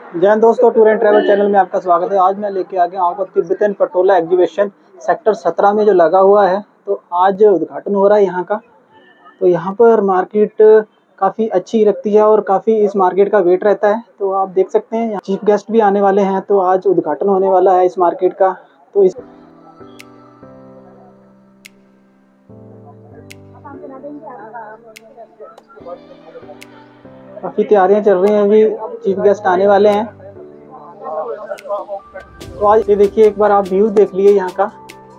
जय हिंद दोस्तों, tour and travel channel में आपका स्वागत है। आज मैं लेके आ गया आपको तिब्बतन पटोला एग्जीबिशन सेक्टर 17 में जो लगा हुआ है। तो आज उद्घाटन हो रहा है यहाँ का। तो यहाँ पर मार्केट काफ़ी अच्छी लगती है और काफ़ी इस मार्केट का वेट रहता है। तो आप देख सकते हैं चीफ गेस्ट भी आने वाले हैं। तो आज उद्घाटन होने वाला है इस मार्केट का। तो इस काफ़ी तैयारियां चल रही हैं, अभी चीफ गेस्ट आने वाले हैं। तो आज ये देखिए, एक बार आप व्यूज देख लिए यहाँ का।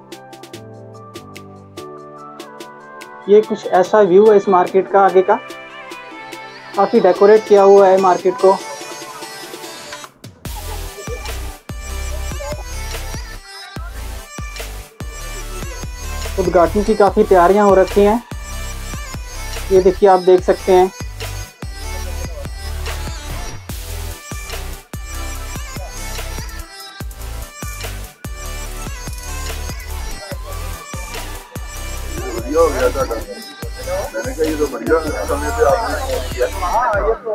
ये कुछ ऐसा व्यू है इस मार्केट का आगे का। काफी डेकोरेट किया हुआ है मार्केट को। उद्घाटन की काफी तैयारियां हो रखी हैं। ये देखिए, आप देख सकते हैं। हो गया था। मैंने कहा ये तो बढ़िया समय पे आपने फोन किया। ये तो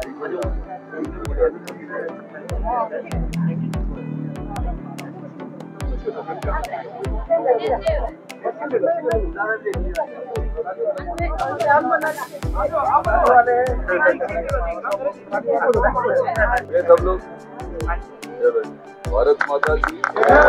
सब लोग भारत माता की।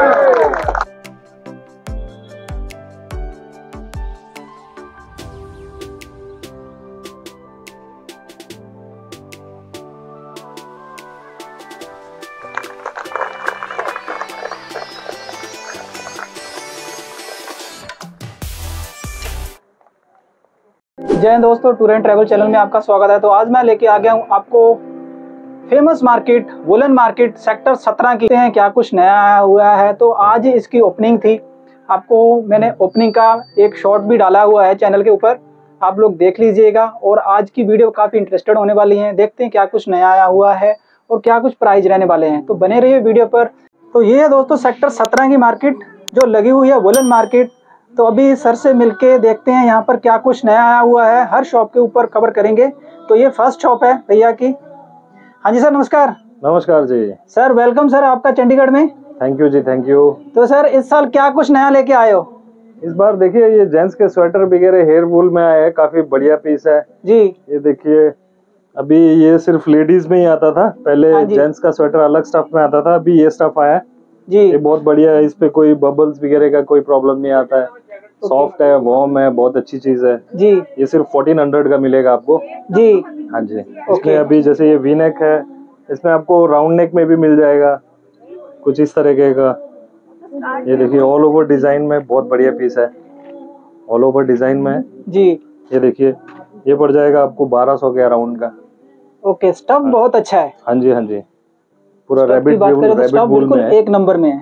जय हिंद दोस्तों, टूर एंड ट्रैवल चैनल में आपका स्वागत है। तो आज मैं लेके आ गया हूँ आपको famous market, woollen market sector 17 की हैं। क्या कुछ नया आया हुआ है। तो आज इसकी ओपनिंग थी। आपको मैंने ओपनिंग का एक शॉर्ट भी डाला हुआ है चैनल के ऊपर, आप लोग देख लीजिएगा। और आज की वीडियो काफ़ी इंटरेस्टेड होने वाली है। देखते हैं क्या कुछ नया आया हुआ है और क्या कुछ प्राइस रहने वाले हैं। तो बने रहिए वीडियो पर। तो ये है दोस्तों सेक्टर 17 की मार्केट जो लगी हुई है, वुलन मार्केट। तो अभी सर से मिलके देखते हैं यहाँ पर क्या कुछ नया आया हुआ है। हर शॉप के ऊपर कवर करेंगे। तो ये फर्स्ट शॉप है भैया की। हाँ जी सर, नमस्कार। नमस्कार जी सर, वेलकम सर आपका चंडीगढ़ में। थैंक यू जी, थैंक यू। तो सर इस साल क्या कुछ नया लेके आए हो? इस बार देखिए ये जेंट्स के स्वेटर वगैरह हेयर वूल में आए हैं, काफी बढ़िया पीस है जी। ये देखिए, अभी ये सिर्फ लेडीज में ही आता था पहले। हाँ जेंट्स का स्वेटर अलग स्टफ में आता था, अभी ये स्टफ आया जी। ये बहुत बढ़िया है। इस पे कोई बबल्स वगैरह का कोई प्रॉब्लम नहीं आता है। सॉफ्ट है, वार्म है, बहुत अच्छी चीज है जी। ये सिर्फ 1400 का मिलेगा आपको जी। हाँ जी। इसमें अभी जैसे ये वी नेक है, इसमें आपको राउंड नेक में भी मिल जाएगा कुछ इस तरीके का। ये देखिए ऑल ओवर डिजाइन में बहुत बढ़िया पीस है, ऑल ओवर डिजाइन में जी। ये देखिए, ये पड़ जाएगा आपको 1200 के अराउंड का। ओके, स्टफ बहुत अच्छा है। हाँ जी, हाँ जी, पूरा स्टफ की बात करें तो स्टफ बिल्कुल एक नंबर में है।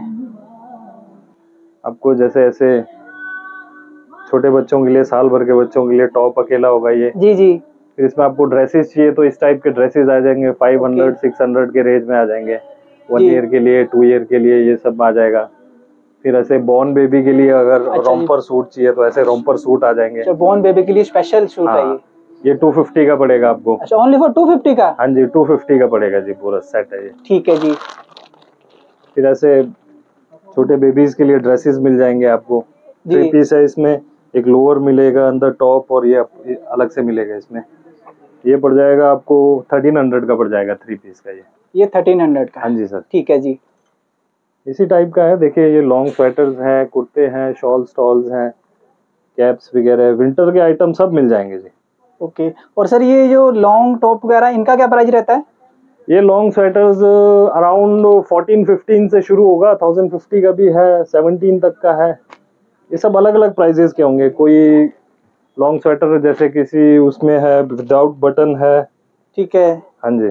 आपको जैसे ऐसे छोटे बच्चों के लिए, साल भर के बच्चों के लिए टॉप अकेला होगा ये। जी जी। फिर इसमें आपको ड्रेसेस चाहिए तो इस टाइप के ड्रेसेस आ जाएंगे 500 600 के रेंज में आ जाएंगे। 1 ईयर के लिए, 2 ईयर के लिए ये सब आ जाएगा। फिर ऐसे बॉर्न बेबी के लिए अगर रोम्पर सूट चाहिए तो ऐसे रोम्पर सूट आ जाएंगे। बॉर्न बेबी के लिए स्पेशल सूट है ये 250 का पड़ेगा आपको। अच्छा, ओनली फॉर 250 का? हाँ जी, 250 का पड़ेगा जी, पूरा सेट है ये। ठीक है जी। फिर ऐसे छोटे बेबीज के लिए ड्रेसेस मिल जाएंगे आपको। 3 पीस है इसमें, एक लोअर मिलेगा, अंदर टॉप, और ये अलग से मिलेगा इसमें। ये पड़ जाएगा आपको 1300 का पड़ जाएगा 3 पीस का ये 1300 का। हाँ जी सर। ठीक है जी। इसी टाइप का है। देखिए ये लॉन्ग स्वेटर्स हैं, कुर्ते हैं, शॉल स्टॉल्स हैं, कैप्स वगैरह, विंटर के आइटम सब मिल जाएंगे जी। ओके। और सर ये जो लॉन्ग टॉप वगैरह, इनका क्या प्राइस रहता है? ये लॉन्ग स्वेटर्स अराउंड 14-15 से शुरू होगा, 1050 का भी है, 17 तक का है। ये सब अलग अलग प्राइजेस के होंगे। कोई लॉन्ग स्वेटर जैसे किसी उसमें है विदाउट बटन है। ठीक है। हाँ जी।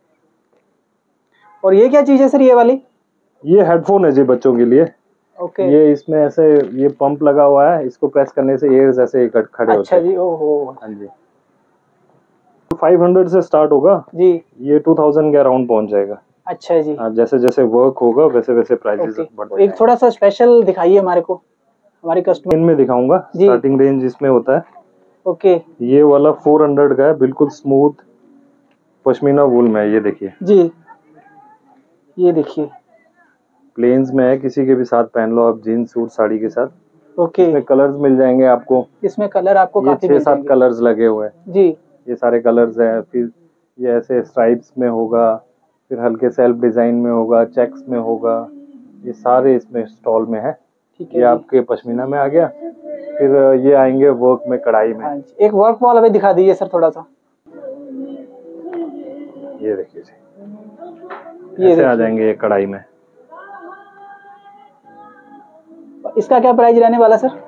और ये क्या चीज है सर ये वाली? ये हेडफोन है जी बच्चों के लिए। ओके। ये इसमें ऐसे ये पंप लगा हुआ है, इसको प्रेस करने से एयर्स ऐसे खड़े होते हैं। अच्छा जी। ओहो। हाँ जी। 500 से स्टार्ट होगा जी। ये 2000 के अराउंड पहुंच जाएगा। अच्छा जी। जैसे जैसे वर्क होगा वैसे वैसे प्राइसेस बढ़ते हैं। एक थोड़ा सा स्पेशल दिखाइए हमारे को, हमारे कस्टमर। इनमें दिखाऊंगा, स्टार्टिंग रेंज इसमें होता है। ओके। ये वाला 400 का है, बिल्कुल स्मूथ पश्मीना वूल में, ये देखिए जी। ये देखिए प्लेन्स में है, किसी के भी साथ पहन लो आप, जीन्स सूट साड़ी के साथ। ओके। इसमें कलर्स मिल जाएंगे आपको। इसमें कलर आपको ये काफी मिल 6-7 जाएंगे। कलर्स लगे हुए हैं जी। ये सारे कलर्स हैं। फिर ये ऐसे स्ट्राइप्स में होगा, फिर हल्के सेल्फ डिजाइन में होगा, चेक्स में होगा, ये सारे इसमें स्टॉल में है। ठीक है ये आपके पश्मीना में आ गया। फिर ये आएंगे वर्क में, कढ़ाई में। हाँ जी। एक वर्क वाला भी दिखा दीजिए सर थोड़ा सा। ये देखिए जी, ये ऐसे आ देखिए। जाएंगे ये कढ़ाई में। इसका क्या प्राइस रहने वाला सर?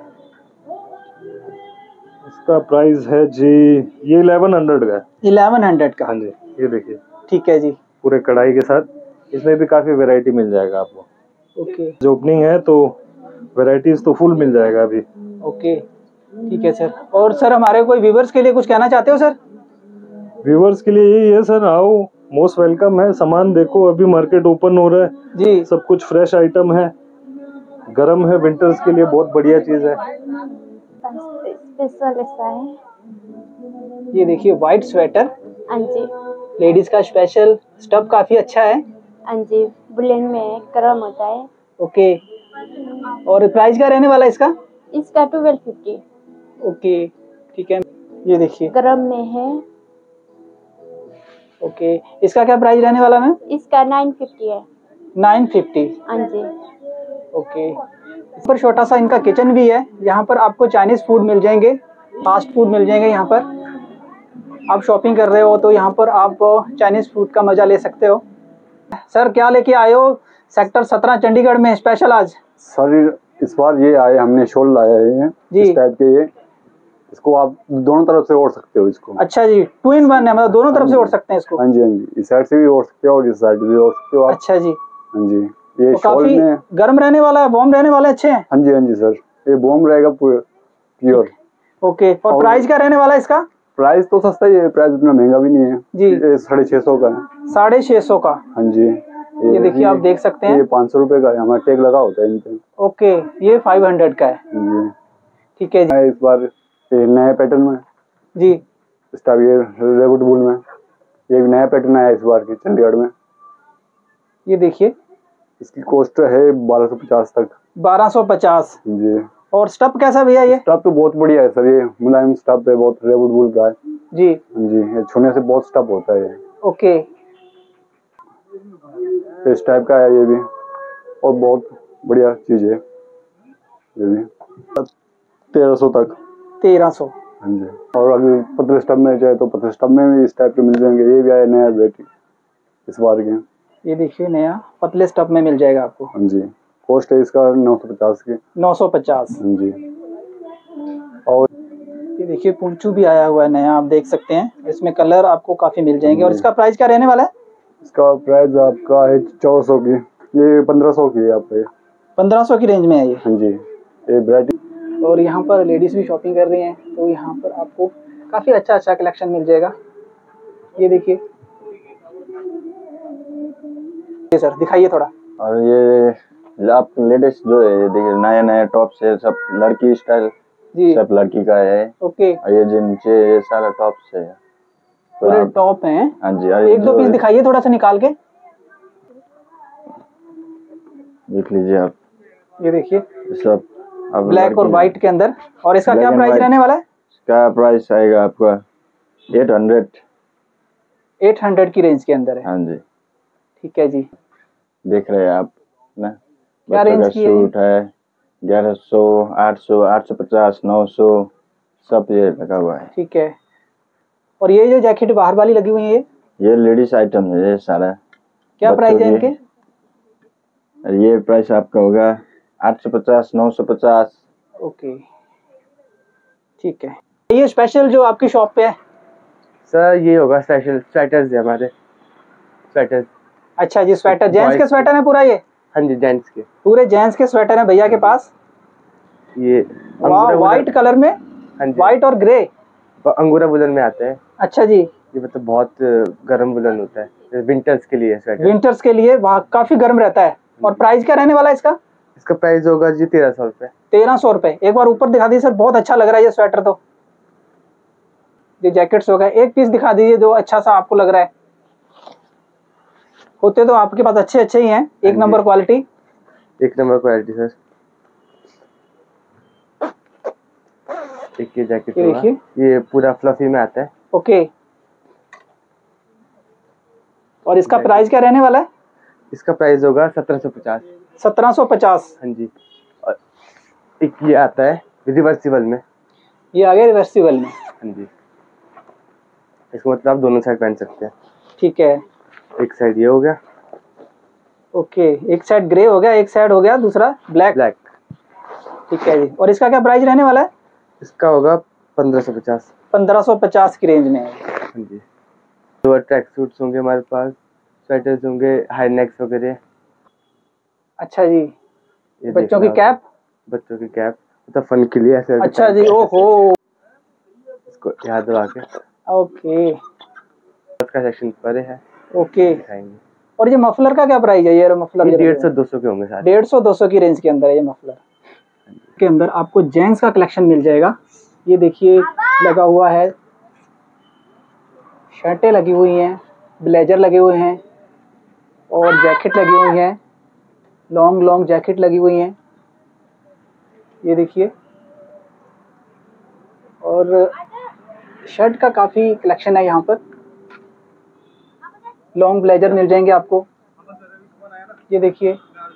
इसका प्राइस है जी, ये 1100 का है। 1100 का। हाँ जी, ये देखिए ठीक है जी। पूरे कढ़ाई के साथ। इसमें भी काफी वैरायटी मिल जाएगा आपको। ओके। जो ओपनिंग है तो वैरायटीज तो फुल मिल जाएगा अभी। ओके ठीक है सर। और सर हमारे कोई व्यूवर्स के लिए कुछ कहना चाहते हो सर? व्यूवर्स के लिए यही है सर, आओ, मोस्ट वेलकम है। सामान देखो, अभी मार्केट ओपन हो रहा है जी। सब कुछ फ्रेश आइटम है, गरम है, विंटर्स के लिए बहुत बढ़िया चीज है। स्पेशल ऐसा है। ये देखिए व्हाइट स्वेटर, हाँ जी। लेडीज का स्पेशल। स्टफ काफी अच्छा है। हाँ जी, बुलेन में गर्म होता है। ओके। और प्राइस क्या रहने वाला है इसका? इसका 1250। ओके ठीक है। ये देखिए गर्म में है। ओके। इसका क्या प्राइस रहने वाला मैम? इसका 950 है। 950। हाँ जी। ओके। इस पर छोटा सा इनका किचन भी है। यहाँ पर आपको चाइनीज फूड मिल जाएंगे, फास्ट फूड मिल जाएंगे। यहाँ पर आप शॉपिंग कर रहे हो तो यहाँ पर आप चाइनीज फूड का मजा ले सकते हो। सर क्या लेके आए हो सेक्टर 17 चंडीगढ़ में स्पेशल आज? सर इस बार ये आए, हमने शॉल लाया है जी। इस टाइप के। ये इसको आप दोनों तरफ से ओढ़ सकते हो इसको। अच्छा जी, 2 in 1 है, मतलब दोनों तरफ से ओढ़ सकते हैं इसको? हाँ जी, हाँ जी, इस साइड से भी ओढ़ सकते हो और इस साइड भी ओढ़ सकते हो आप। अच्छा जी। हाँ जी, ये तो शॉल काफी में गर्म रहने वाला है, वार्म रहने वाला है, अच्छे हैं? हाँ जी, हाँ जी सर, ये बॉम रहेगा प्योर। ओके। और प्राइस क्या रहने वाला है इसका? प्राइस तो सस्ता ही है, प्राइस इतना महंगा भी नहीं है जी। ये 650 का है। 650 का। हाँ जी। ये देखिए आप देख सकते हैं। ये 500 रुपए का है, हमारा टैग लगा होता है इन पे। ओके। ये 500 का है। जी। ठीक है जी। मैं इस बार ये नए पैटर्न में जी। इस टाइप ये रेबुट बुल में ये भी नया पैटर्न आया इस बार के चंडीगढ़ में। ये देखिए इसकी कॉस्ट है 1250 तक। 1250। जी। और स्टफ कैसा भैया ये? स्टफ तो बहुत बढ़िया है सर, ये मुलायम स्टफ है, बहुत रेबुट बुल का है। जी। जी, ये छूने से बहुत स्टफ होता है ये। ओके। इस टाइप का है ये भी, और बहुत बढ़िया चीज है ये भी। 1300 तक। 1300। हाँ जी। और अगर पतले स्टफ में चाहे तो पतले स्टफ में भी इस टाइप के मिल जाएंगे। ये भी आया नया बेटी इस बार के। ये देखिए नया पतले स्टफ में मिल जाएगा आपको। हाँ जी। कॉस्ट है इसका 950 की। 950। हाँ जी। और ये देखिए पुंचू भी आया हुआ है नया, आप देख सकते हैं। इसमें कलर आपको काफी मिल जाएंगे। और इसका प्राइस क्या रहने वाला है? इसका प्राइस आपका है 1400 की। ये 1500 की है आपका। 1500 की रेंज में है ये। हाँ जी, ये वैरायटी। और यहाँ पर लेडीज भी शॉपिंग कर रही हैं तो यहाँ पर आपको काफी अच्छा अच्छा कलेक्शन मिल जाएगा। ये देखिए। ये सर दिखाइए थोड़ा। और ये आप लेटेस्ट जो है ये देखिए नया नया टॉप्स है, सब लड़की स्टाइल जी। सब लड़की का है। ओके। और ये जींस ये सारा टॉप्स है पूरे टॉप हैं। हाँ जी। और एक दो पीस दिखाइए थोड़ा सा निकाल के। देख लीजिए आप, ये देखिए सब अब ब्लैक और व्हाइट के अंदर। और इसका क्या प्राइस रहने वाला है? इसका प्राइस आएगा आपका 800। 800 की रेंज के अंदर है। हाँ जी। ठीक है जी। देख रहे हैं आप ना, क्या रेंज की है? सूट है 1100, 800, 850, 900 सब ये लगा हुआ है। ठीक है। और ये जो जैकेट बाहर वाली लगी हुई है ये लेडीज आइटम है ये सारा। क्या प्राइस है इनके? ये प्राइस आपका होगा 850, 950। ओके ठीक है। ये स्पेशल जो आपकी शॉप पे है सर ये होगा स्पेशल स्वेटर्स है हमारे, स्वेटर्स। अच्छा जी, स्वेटर जेंट्स के स्वेटर है पूरा ये? हाँ जी, जेंट्स के पूरे जेंट्स के स्वेटर है भैया के पास। ये व्हाइट कलर में। हाँ जी, व्हाइट और ग्रे। अंगूरा वुलन में आते हैं। अच्छा जी। ये मतलब बहुत गर्म वुलन होता है, विंटर्स के लिए स्वेटर। विंटर्स के लिए वहाँ काफी गर्म रहता है। और प्राइस क्या रहने वाला है इसका? इसका प्राइस होगा जी 1300 रुपये। 1300 रुपए। एक बार ऊपर दिखा दीजिए सर, बहुत अच्छा लग रहा है ये स्वेटर। तो ये जैकेट्स हो गए, एक पीस दिखा दीजिए जो अच्छा सा आपको लग रहा है। होते तो आपके पास अच्छे अच्छे ही हैं, एक हाँ नंबर जी। क्वालिटी। एक नंबर क्वालिटी सर। एक ये जैकेट ये होगा, देखिए। ये पूरा फ्लफी में आता है। ओके, और इसका जैकेट। प्राइस क्या रहने वाला है? इसका प्राइस होगा 1750। 1750। हाँ जी। और एक ये आता है रिवर्सिबल में। ये आ गया रिवर्सिबल में। हाँ जी, इसको मतलब आप दोनों साइड पहन सकते हैं। ठीक है। एक साइड ये हो गया, ओके, एक साइड ग्रे हो गया, एक साइड हो गया दूसरा ब्लैक। ब्लैक। ठीक है जी, और इसका क्या प्राइस रहने वाला है? इसका होगा 1550। 1550 की रेंज में है। हाँ जी। तो ट्रैक सूट्स होंगे हमारे पास, स्वेटर्स होंगे, हाई नेक्स वगैरह। अच्छा जी, ये बच्चों देखना की कैप। बच्चों की कैप, मतलब फन के लिए ऐसे अच्छा पहन जी, के ओहो। इसको याद दबा के। ओके का सेक्शन परे है, ओके। दिखाएंगे। और ये मफलर का क्या प्राइस है? ये मफलर ये 150-200 के होंगे सारे। 150-200 की रेंज के अंदर है ये मफलर। के अंदर आपको जेंट्स का कलेक्शन मिल जाएगा। ये देखिए लगा हुआ है, शर्टें लगी हुई हैं, ब्लेजर लगे हुए हैं और जैकेट लगी हुई हैं, लॉन्ग लॉन्ग जैकेट लगी हुई हैं। ये देखिए, और शर्ट का काफ़ी कलेक्शन है यहाँ पर। लॉन्ग ब्लेजर मिल जाएंगे आपको। ये देखिए,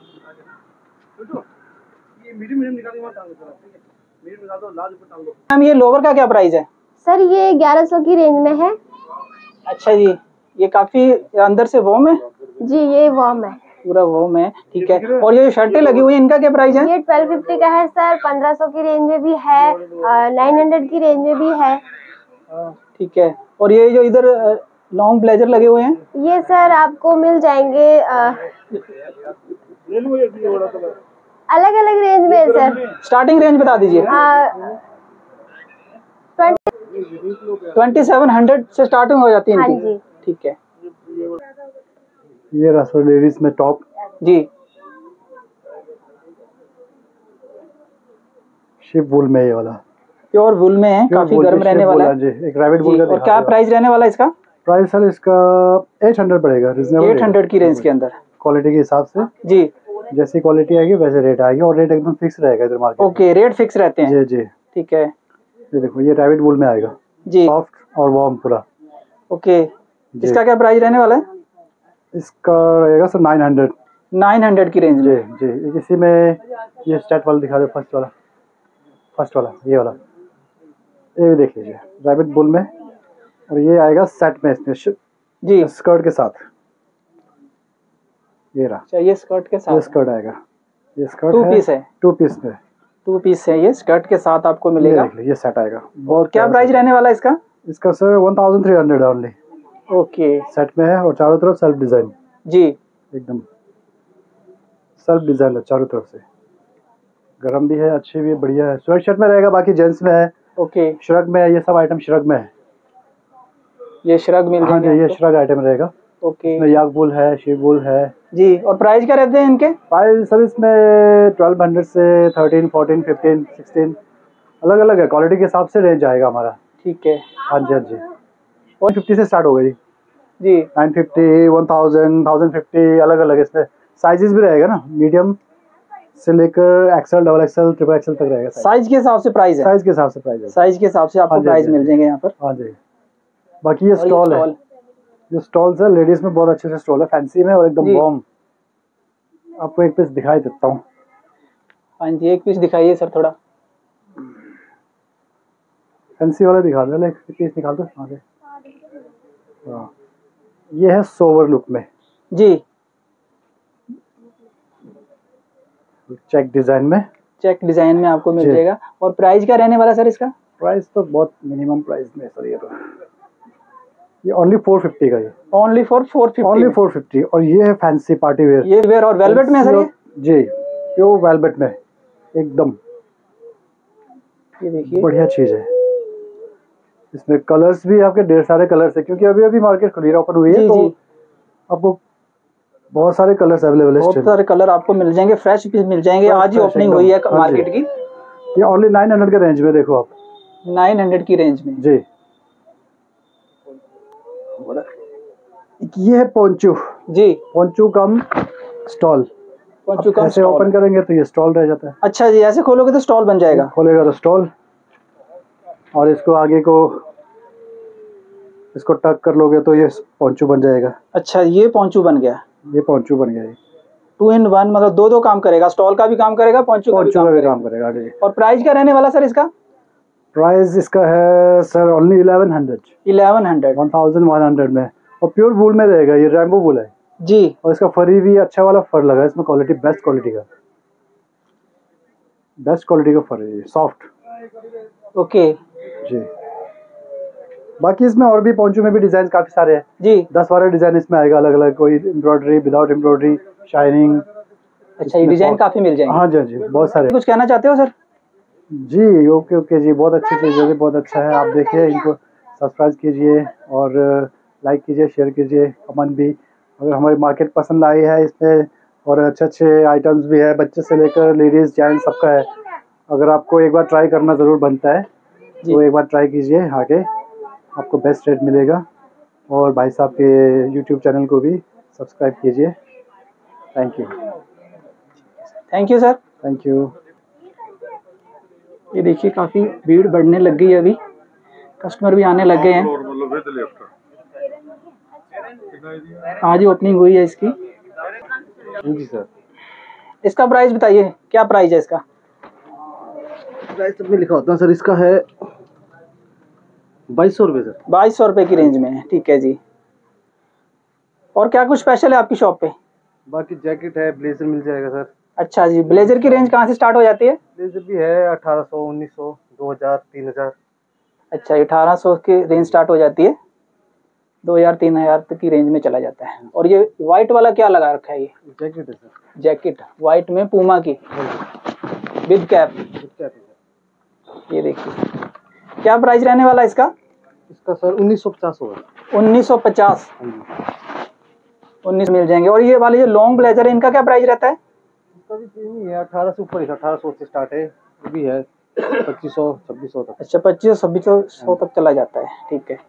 मैम ये लोवर का क्या प्राइस है? सर ये 1100 की रेंज में है। अच्छा जी, ये काफ़ी अंदर से वॉर्म है। जी ये वार्म है। पूरा वॉर्म है, ठीक है। और ये जो शर्टें लगी हुई हैं इनका क्या प्राइस है? ये 1250 का है सर, 1500 की रेंज में भी है, 900 की रेंज में भी है। ठीक है। और ये जो इधर लॉन्ग ब्लेजर लगे हुए हैं, ये सर आपको मिल जाएंगे अलग अलग रेंज में सर। स्टार्टिंग रेंज बता दीजिए। 2700 से स्टार्टिंग हो जाती है हाँ इनकी। जी। ठीक है ये रहा सर लेडीज में टॉप। जी। शिप वूल में ये वाला। प्योर वुल में है, काफी गर्म रहने वाला है जी, एक रैबिट जी। वूल का और दिखा क्या दो। प्राइस रहने वाला है इसका? प्राइस सर इसका 800 पड़ेगा, रिजनेबल 800 की रेंज के अंदर। क्वालिटी के हिसाब से जी जैसी क्वालिटी आएगी वैसे रेट आएगी, और रेट एकदम फिक्स रहेगा इधर मार्केट ओके, रेट फिक्स रहते हैं। जी जी। ठीक है ये देखो, ये रैबिट वूल में आएगा, जी। सॉफ्ट और वार्म पूरा। ओके, इसका क्या प्राइस रहने वाला है? इसका रहेगा सर 900। 900 की रेंज जी में। जी। इसी में ये स्टेट वाला दिखा दो, फर्स्ट वाला ये वाला, ये भी देख लीजिए, रैबिट वूल में। और ये आएगा सेट में इसमें जी। स्कर्ट के साथ। ये रहा, चाहिए स्कर्ट के ये साथ स्कर्ट आएगा, ये स्कर्ट 2 पीस है। 2 पीस में। 2 पीस है, ये स्कर्ट के साथ आपको ये मिलेगा। देख लीजिए, ये सेट आएगा। बहुत क्या प्यारा प्राइस सेट है। रहने वाला है इसका? इसका सर 1300 ओनली ओके सेट में है, और चारों तरफ सेल्फ डिजाइन, जी। एकदम सेल्फ डिजाइन है चारों तरफ से। गरम भी है, अच्छी भी है, बढ़िया है। स्वेट शर्ट में रहेगा, बाकी जेंट्स में है, ओके, श्रग में है, ये सब आइटम श्रग में है। ये श्रग मिल हाँ जी, जाएंगे ये आपको। श्रग आइटम रहेगा। ओके इसमें याक वूल है, शिप वूल है जी। और प्राइस क्या रहते हैं इनके? प्राइस सर इसमें 1200 से 13, 14, 15, 16 अलग अलग है, क्वालिटी के हिसाब से रेंज आएगा हमारा। ठीक है हाँ जी हाँ जी। 150 से स्टार्ट होगा जी, जी। 950, 1000, 1050 अलग अलग है। इसमें साइजेस भी रहेगा ना, मीडियम से लेकर XL, double XL, triple XL तक रहेगा। साइज के हिसाब से प्राइस है। साइज के हिसाब से प्राइस है। साइज के हिसाब से आपको हाँ जी, प्राइस हाँ जी, मिल जाएंगे यहाँ पर। हाँ जी। बाकी ये और स्टॉल है, ये स्टॉल्स है लेडीज में, बहुत अच्छे से स्टॉल है, फैंसी में और एकदम जी। वार्म। आपको एक पीस दिखाई देता हूँ। हाँ जी, एक पीस दिखाइए सर थोड़ा। फैंसी वाला दिखा दो, एक पीस निकाल दो वहाँ से। हाँ, ये है सोवर लुक में, जी। चेक डिजाइन में। चेक डिजाइन में आपको मिल जी। जाएगा। और प्राइस क्या रहने वाला है सर इसका? प्राइस तो बहुत मिनिमम प्राइस में है सर, ये ओनली 450 का, ये ओनली फॉर 450 ओनली 450। और ये है फैंसी पार्टी वेयर। ये वेयर और वेलवेट में है सर ये? जी, प्योर वेलवेट में एकदम ये देखिए, बढ़िया चीज है। इसमें कलर्स भी आपके ढेर सारे कलर्स है, क्योंकि अभी अभी मार्केट खुली है, ओपन हुई है, जी तो जी। आपको बहुत सारे कलर्स अवेलेबल है। बहुत सारे कलर आपको मिल जाएंगे, फ्रेश पीस मिल जाएंगे। Fresh, आज ही fresh ओपनिंग एकदम। हुई है हाँ जी। मार्केट की। ये ओनली 900 के रेंज में, देखो आप 900 की रेंज में जी। ये है पोंचो, जी। Poncho cum stole. Poncho cum ऐसे स्टॉल। ओपन करेंगे तो ये स्टॉल रह जाता है। अच्छा जी, ऐसे खोलोगे तो स्टॉल बन जाएगा। खोलेगा तो स्टॉल, और इसको आगे को इसको टक कर लोगे तो ये पोंचू बन जाएगा। अच्छा, ये पोंचू बन गया। ये पोंचू बन गया। 2 in 1, मतलब दो काम करेगा, स्टॉल का भी काम करेगा, पोंचू का भी काम करेगा आगे। और प्राइस क्या रहने वाला सर इसका? प्राइस इसका है सर ओनली 1100 1100 में, और प्योर वूल में रहेगा। ये रैम्बो वूल है जी, और इसका फरी भी अच्छा वाला फर लगा है इसमें। क्वालिटी बेस्ट क्वालिटी का फर है, सॉफ्ट। ओके जी। बाकी इसमें और भी पोंचू में भी डिजाइन काफी सारे हैं जी। 10-12 डिजाइन इसमें आएगा अलग अलग, कोई एम्ब्रॉयडरी, विदाउट एम्ब्रॉयडरी, शाइनिंग। अच्छा, ये डिजाइन काफी मिल जाएंगे। हाँ जी, हाँ जी, बहुत सारे। कुछ कहना चाहते हो सर? जी ओके जी, बहुत अच्छी चीज़ है, बहुत अच्छा है। आप देखिए, इनको सब्सक्राइब कीजिए और लाइक कीजिए, शेयर कीजिए, कमेंट भी। अगर हमारी मार्केट पसंद आई है इसमें, और अच्छे आइटम्स भी है, बच्चे से लेकर लेडीज़ जेंट्स सबका है। अगर आपको एक बार ट्राई करना ज़रूर बनता है, तो एक बार ट्राई कीजिए आके, आपको बेस्ट रेट मिलेगा। और भाई साहब के यूट्यूब चैनल को भी सब्सक्राइब कीजिए। Thank you sir. Thank you. ये देखिए, काफी भीड़ बढ़ने लग गई है, अभी कस्टमर भी आने लग गए हैं। आज ही ओपनिंग हुई है इसकी। जी सर। इसका प्राइस बताइए, क्या प्राइस है इसका? प्राइस में लिखा होता है सर, इसका है 2200 रुपये सर। 2200 रुपये की रेंज में है, ठीक है जी। और क्या कुछ स्पेशल है आपकी शॉप पे? बाकी जैकेट है, ब्लेजर मिल जाएगा सर। अच्छा जी, ब्लेजर की रेंज कहाँ से स्टार्ट हो जाती है? ब्लेजर भी है 1800, 1900, 2000, 3000। अच्छा, 1800 की रेंज स्टार्ट हो जाती है, 2000-3000 तक की रेंज में चला जाता है। और ये व्हाइट वाला क्या लगा रखा है? ये जैकेट है सर। जैकेट व्हाइट में पूमा की विद कैप। ये देखिए, क्या प्राइस रहने वाला है इसका? इसका सर 1950 होगा। 1950। 19 मिल जाएंगे। और ये वाले जो लॉन्ग ब्लेजर है, इनका क्या प्राइस रहता है? इसका भी सेम ही है, 1800 से ऊपर ही, 1800 से स्टार्ट है। ये भी है 2500, 2600 तक। अच्छा, 2500-2600 तक चला जाता है, ठीक है।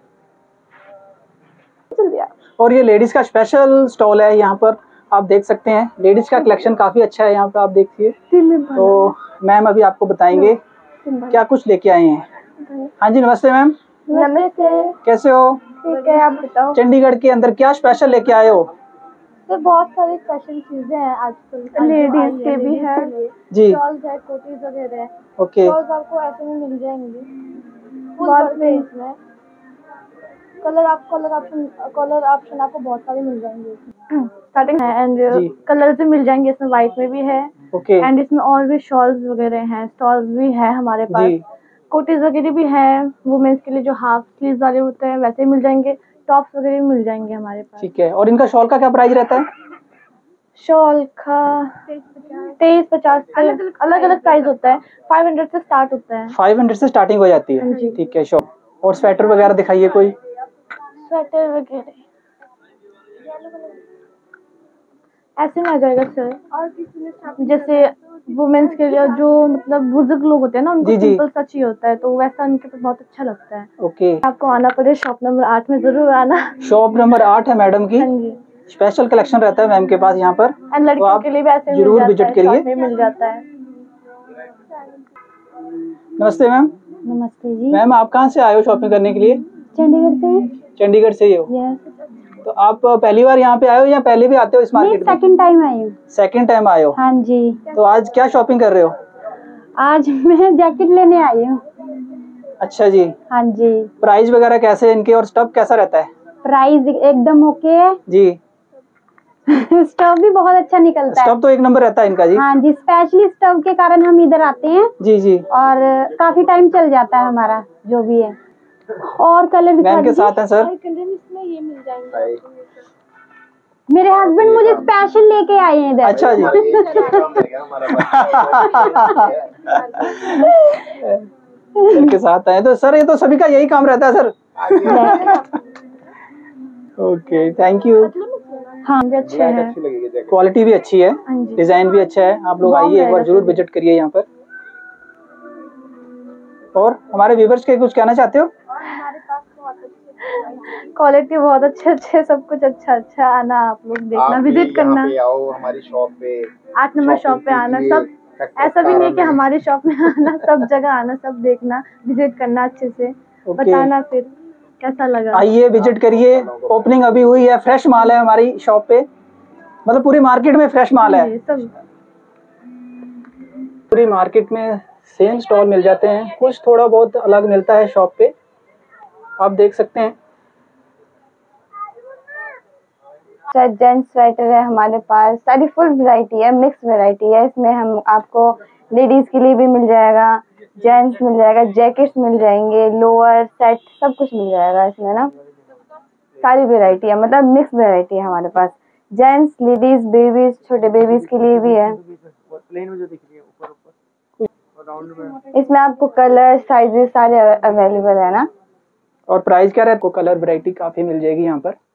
और ये लेडीज का स्पेशल स्टॉल है, यहाँ पर आप देख सकते हैं। लेडीज का कलेक्शन काफी अच्छा है यहाँ पर, आप देखिए। तो मैम अभी आपको बताएंगे क्या कुछ लेके आए हैं। हाँ जी, नमस्ते मैम। नमस्ते। कैसे हो? ठीक है, आप बताओ। चंडीगढ़ के अंदर क्या स्पेशल लेके आए हो? तो बहुत सारी स्पेशल चीजें हैं आजकल, लेडीज के भी है जी। शॉल्स है, कोटीज वगैरह है। ओके। शॉल्स आपको ऐसे में मिल जाएंगे बहुत रेंज में। कलर ऑप्शन आपको बहुत सारे मिल जाएंगे। स्टार्टिंग है एंड कलर भी मिल जाएंगे इसमें, व्हाइट में भी है। ओके। एंड इसमें और भी शॉल्स वगैरह हैं, स्टॉल्स भी है हमारे पास। कोटीज वगैरह भी है, वुमेन्स के लिए जो हाफ स्लीव्स वाले होते हैं वैसे मिल जाएंगे। टॉप्स वगैरह भी मिल जाएंगे हमारे पास। ठीक है। और इनका शॉल का क्या प्राइस रहता है? शॉल का 2350 से अलग अलग प्राइस होता है। 500 से स्टार्ट होता है। 500 से स्टार्टिंग हो जाती है, ठीक है। शॉल और स्वेटर वगैरह दिखाइए कोई। स्वेटर वगैरह ऐसे में आ जाएगा सर। और जैसे वुमेन्स के लिए जो मतलब बुजुर्ग लोग होते हैं ना, उनको सिंपल सा चाहिए होता है, तो वैसा उनके पे बहुत अच्छा लगता है। ओके। आपको आना पड़े, शॉप नंबर 8 में जरूर आना। शॉप नंबर 8 है मैडम की। हाँ जी। स्पेशल कलेक्शन रहता है मैम के पास यहाँ पर, एंड लड़कियों के लिए भी ऐसे जरूर विजिट करिए। मिल जाता है। नमस्ते मैम। नमस्ते जी। मैम, आप कहाँ से आए हो शॉपिंग करने के लिए? चंडीगढ़ से ही। चंडीगढ़ से ही हो? यस। तो आप पहली बार यहाँ पे आए हो या पहले भी आते हो इस मार्केट में? सेकंड टाइम आई हूँ। सेकंड टाइम आए हो? हाँ जी। तो आज क्या शॉपिंग कर रहे हो? आज मैं जैकेट लेने आई हूँ। अच्छा जी। हाँ जी। प्राइस वगैरह कैसे है इनके, और स्टफ कैसा रहता है? प्राइस एकदम ओके है जी। स्टफ भी बहुत अच्छा निकलता है। स्टफ तो एक नंबर रहता है इनका जी। हाँ जी, स्पेशली स्टफ के कारण हम इधर आते हैं। जी जी। और काफी टाइम चल जाता है हमारा जो भी है। और कलर दिखा मैम के साथ हैं सर। इसमें ये मिल जाएंगे। मेरे हस्बैंड मुझे स्पेशल लेके आए हैं इधर। अच्छा जी। के साथ आए तो सर, ये तो सभी का यही काम रहता है सर। Okay, thank you. हाँ भी अच्छे हैं, क्वालिटी भी अच्छी है, डिजाइन भी अच्छा है। आप लोग आइए, एक बार जरूर विजिट करिए यहाँ पर। और हमारे व्यूवर्स के कुछ कहना चाहते हो? क्वालिटी बहुत अच्छे सब कुछ अच्छा आना, आप लोग देखना, विजिट करना। आओ हमारी शॉप पे, 8 नंबर शॉप पे आना। सब ऐसा भी नहीं कि हमारी शॉप में आना, सब जगह आना, सब देखना, विजिट करना अच्छे से, बताना फिर कैसा लगा। आइए विजिट करिए, ओपनिंग अभी हुई है, फ्रेश माल है हमारी शॉप पे, मतलब पूरी मार्केट में फ्रेश माल है। सब पूरी मार्केट में सेम स्टॉल मिल जाते हैं, कुछ थोड़ा बहुत अलग मिलता है शॉप पे, आप देख सकते हैं। जेंट्स स्वेटर है हमारे पास, सारी फुल वैरायटी है, मिक्स वैरायटी है। इसमें हम आपको लेडीज के लिए भी मिल जाएगा, जेंट्स मिल जाएगा, जैकेट्स मिल जाएंगे, लोअर सेट सब कुछ मिल जाएगा इसमें ना, सारी वैरायटी है, मतलब मिक्स वैरायटी है हमारे पास। जेंट्स, लेडीज, बेबीज, छोटे बेबीज के लिए भी है। इसमें आपको कलर साइजेस सारे अवेलेबल है ना। और प्राइस क्या रहता है? कलर वैरायटी काफी मिल जाएगी यहाँ पर।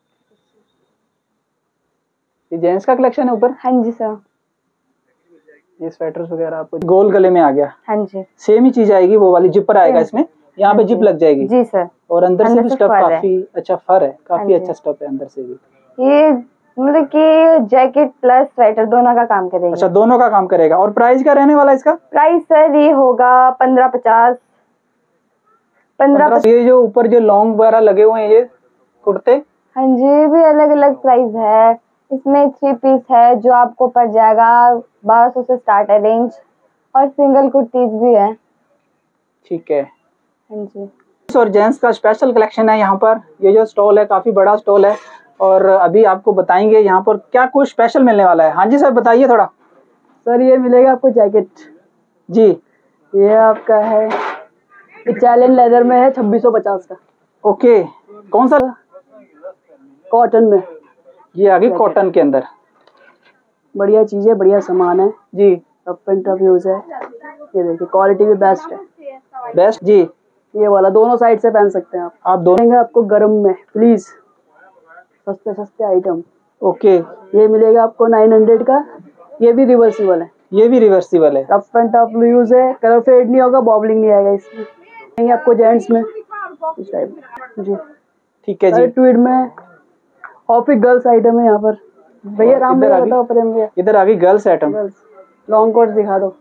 ये जेंट्स का कलेक्शन है ऊपर? हाँ जी सर। ये स्वेटर्स वगैरह आपको गोल गले में आ गया। हाँ जी, सेम ही चीज आएगी, वो वाली जिपर आएगा इसमें, यहाँ पे जिप लग जाएगी। जी सर। और अंदर से भी स्टफ काफी अच्छा फर है, काफी हाँ अच्छा स्टफ है अंदर से भी। ये मतलब कि जैकेट प्लस स्वेटर दोनों का काम करेगा। अच्छा, दोनों का काम करेगा। और प्राइस क्या रहने वाला इसका? प्राइस सर ये होगा 15-50। 15। ये जो ऊपर जो लॉन्ग वगैरह लगे हुए हैं ये कुर्ते? हाँ जी, ये भी अलग अलग प्राइस है। इसमें 3 पीस है जो आपको पड़ जाएगा 1200 से स्टार्ट है रेंज, और सिंगल कुर्तीज भी है। ठीक है। हाँ जी। और जेंट्स का स्पेशल कलेक्शन है यहाँ पर। ये जो स्टॉल है काफी बड़ा स्टॉल है, और अभी आपको बताएंगे यहाँ पर क्या कुछ स्पेशल मिलने वाला है। हाँ जी सर, बताइए थोड़ा। सर ये मिलेगा आपको जैकेट जी, ये आपका है इटालियन लेदर में है, 2650 का। ओके, कौन सा? कॉटन में। ये आ गई कॉटन के अंदर। बढ़िया चीज है, बढ़िया सामान है जी, टफ एंड टफ यूज है। ये देखिए क्वालिटी भी बेस्ट है। बेस्ट जी। ये वाला दोनों साइड से पहन सकते हैं आप दोनों। आपको गर्म में प्लीज सस्ते आइटम। ओके, ये मिलेगा आपको 900 का। ये भी रिवर्सिबल है। ये भी रिवर्सिबल है। टफ एंड टफ यूज है, कलर फेड नहीं होगा, बॉबलिंग नहीं आएगा इसमें। आपको जेंट्स में इस टाइप जी। ठीक है जी। ट्वीड में ऑफिस गर्ल्स आइटम है यहाँ पर। भैया राम भैया बताओ, प्रेम भैया। इधर आ गई गर्ल्स आइटम। लॉन्ग कोट दिखा दो।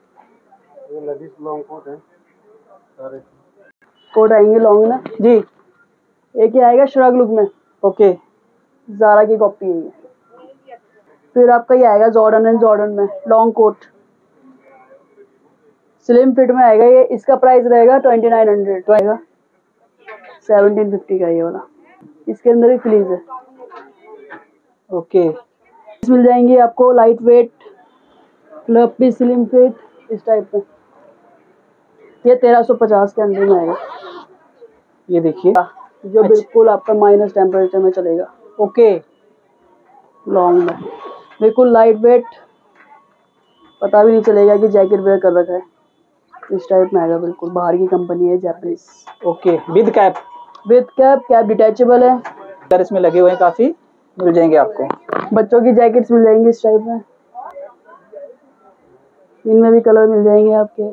लॉन्ग कोट है सारे कोट आएंगे लॉन्ग ना जी। एक ही आएगा श्रग लुक में। ओके, ज़ारा की कॉपी है ये। फिर आपका ये आएगा जॉर्डन एंड जॉर्डन में लॉन्ग कोट, स्लिम फिट में आएगा ये। इसका प्राइस रहेगा 2900 रहेगा, 1750 का ये वाला। इसके अंदर ही फ्लीज है। ओके, मिल जाएंगी आपको लाइट वेट क्लब भी स्लिम फिट इस टाइप में। ये 1350 के अंदर में आएगा। ये देखिए जो बिल्कुल आपका माइनस टेम्परेचर में चलेगा। ओके, लॉन्ग में बिल्कुल लाइट वेट, पता भी नहीं चलेगा कि जैकेट वेयर कर रखा है। इस टाइप में आएगा, बिल्कुल बाहर की कंपनी है, Japanese. Okay, with cap. With cap detachable है। कलर इसमें लगे हुए हैं, काफी मिल जाएंगे आपको। बच्चों की जैकेट्स मिल जाएंगी इस टाइप में। इनमें भी कलर मिल जाएंगे आपके।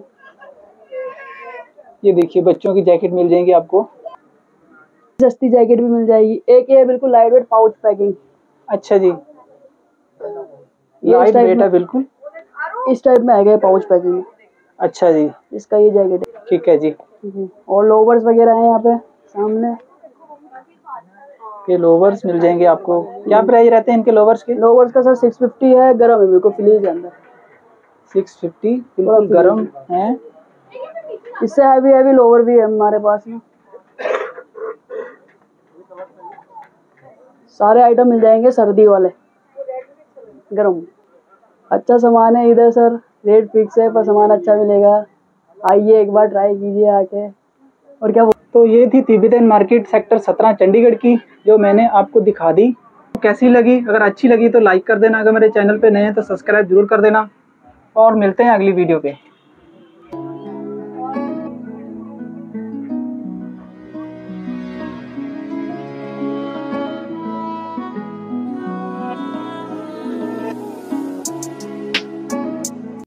ये देखिए बच्चों की जैकेट मिल जाएंगी आपको। सस्ती जैकेट भी मिल जाएगी। एक ये बिल्कुल लाइट वेट पाउच पैकिंग। अच्छा जी, लाइट वेट है बिल्कुल। इस टाइप में आएगा पाउच पैकिंग। अच्छा जी, इसका ये जैकेट है। ठीक है जी। और लोवर्स वगैरह हैं यहाँ पे सामने। ये लोवर्स मिल जाएंगे आपको। क्या प्राइस रहते हैं इनके लोवर्स के? लोवर्स का सर 650 है, गर्म है बिल्कुल, फ्लीज है अंदर। 650 बिल्कुल गर्म है। इससे हैवी लोवर भी है हमारे पास में। सारे आइटम मिल जाएंगे सर्दी वाले, गर्म। अच्छा सामान है इधर सर, रेट फिक्स है पर सामान अच्छा मिलेगा। आइए एक बार ट्राई कीजिए आके। और क्या तो ये थी तिब्बतन मार्केट सेक्टर 17 चंडीगढ़ की, जो मैंने आपको दिखा दी। कैसी लगी? अगर अच्छी लगी तो लाइक कर देना, अगर मेरे चैनल पे नए हैं तो सब्सक्राइब जरूर कर देना, और मिलते हैं अगली वीडियो पे।